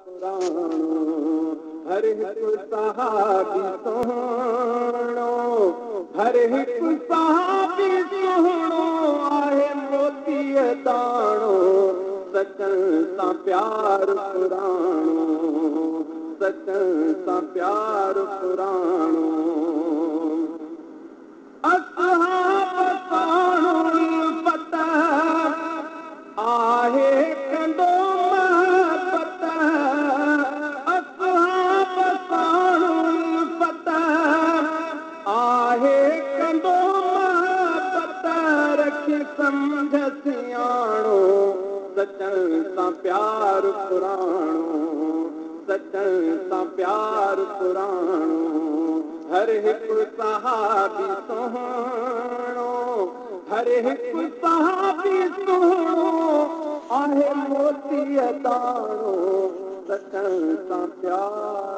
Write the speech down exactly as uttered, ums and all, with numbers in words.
हर हिकु सहाबी सोहणो, हर हिकु सहाबी सोहणो आहे मोतीअ दाणो, सचनि सां प्यार पुराणो, सचनि सां प्यार पुराणो। असहाब साणो उल्फत आहे कंदो महबत, असहाब साणो उल्फत आहे कंदो महबत, रखी सम्झ सियाणो, सचनि सां प्यार पुराणो, सचनि सां प्यार पुराणो। हर हिकु सहाबी सोहणो, हर हिकु सहाबी सोहणो आहे मोतीअ दाणो, सचनि सां प्यार